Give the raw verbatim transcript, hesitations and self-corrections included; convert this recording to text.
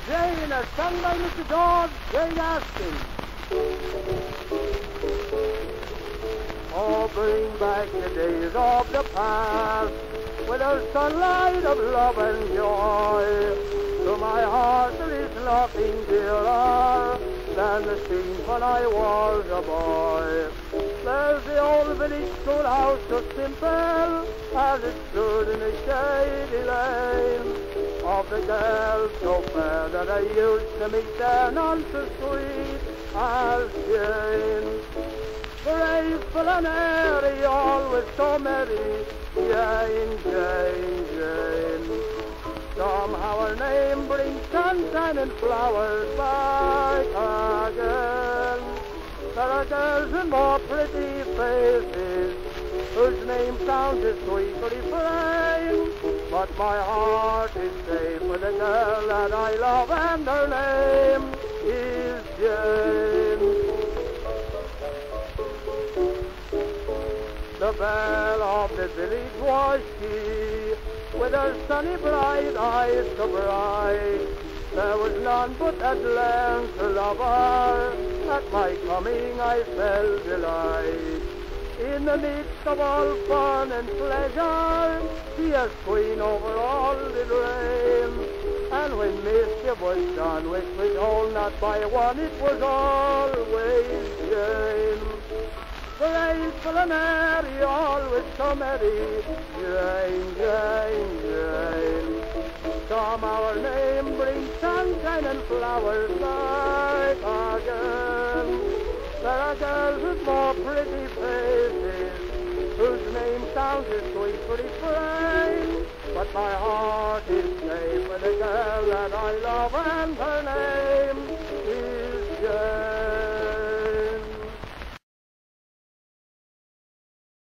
Jane, as sung by Mister George J. Gaskin. Oh, bring back the days of the past, with a sunlight of love and joy. To my heart there is nothing dearer than the scenes when I was a boy. There's the old village schoolhouse so simple as it stood in a shady lane, of the girls so fair that I used to meet there, none so sweet as Jane. Graceful and airy, always so merry, Jane, Jane, Jane. Somehow her name brings sunshine and flowers back again. There are girls with more pretty faces, whose name sounds as sweet refrain, but my heart is safe with the girl that I love, and her name is Jane. The belle of the village was she, with her sunny bright eyes so bright. There was none but had learned to love her. At my coming I felt delight. In the midst of all fun and pleasure, she as queen over all did reign. And when mischief was done, which was all not by one, it was always Jane. Graceful and airy, always so merry, Jane, Jane, Jane. Somehow her name brings sunshine and flowers back again. There are girls with more pretty faces, whose name sounds as sweet refrain, but my heart is safe with the girl that I love, and her name